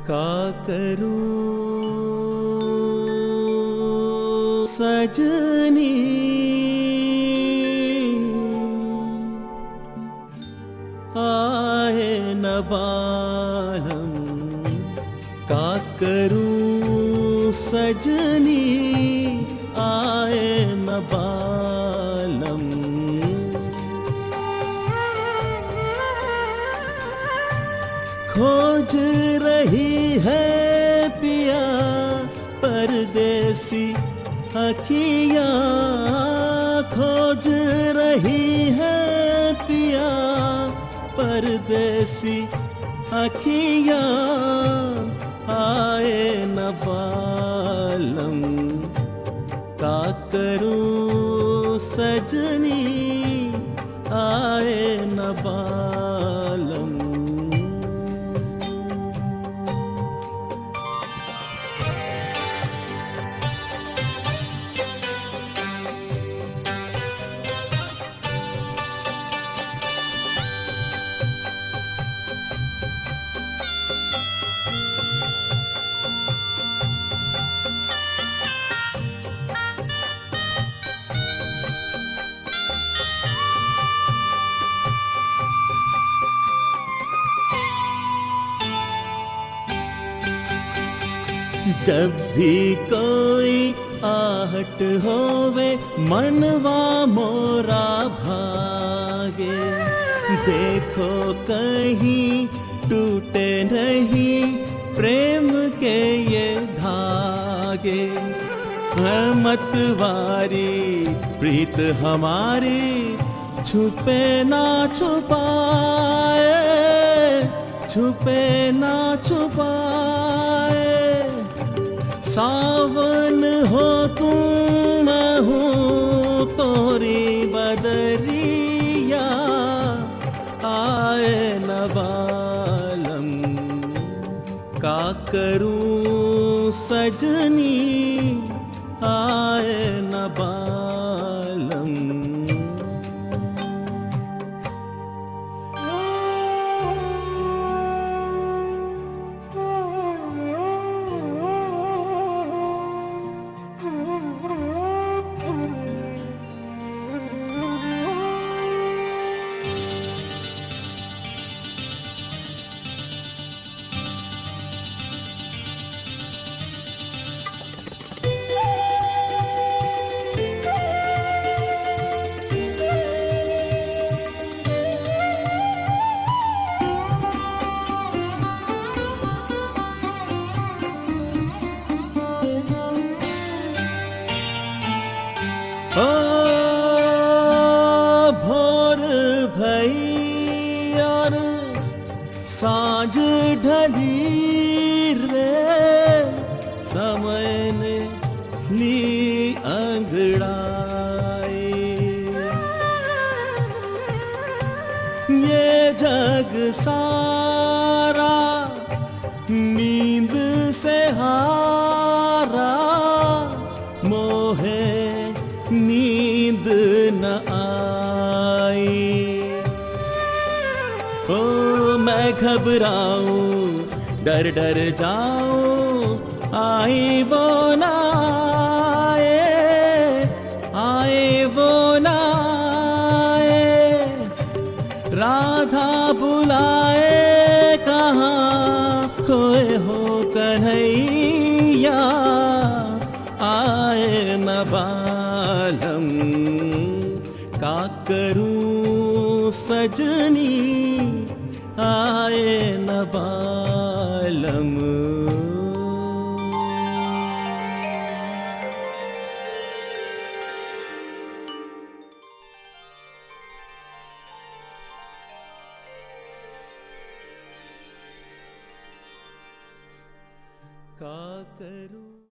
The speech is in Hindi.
का करूं सजनी, आए न बालम। का करूं सजनी, आए न बालम। खोज रही है पिया परदेसी अखियाँ, खोज रही है पिया परदेसी अखियाँ, आए न बालम। का करूं सजनी, आए न बालम। जब भी कोई आहट होवे मनवा मोरा भागे, देखो कहीं टूटे नहीं प्रेम के ये धागे। है मतवारी प्रीत हमारी छुपे ना छुपाए, छुपे ना छुपाए। सावन हो तुम, मैं हूँ तोरी बदरिया, आए न बालम। का करूं सजनी, आए न बालम। ओ भोर भई और सांझ ढली रे, समय ने ली अंगड़ाई। ये जग सारा नींद से हारा, मोहे नींद न आई। ओ मैं घबराऊं डर डर जाऊं, आई वो ना आए, आए वो ना आए। राधा बुलाए कहाँ खोए हो कन्हैया, आए न बालम। का करूं सजनी, आए न बालम। का करूं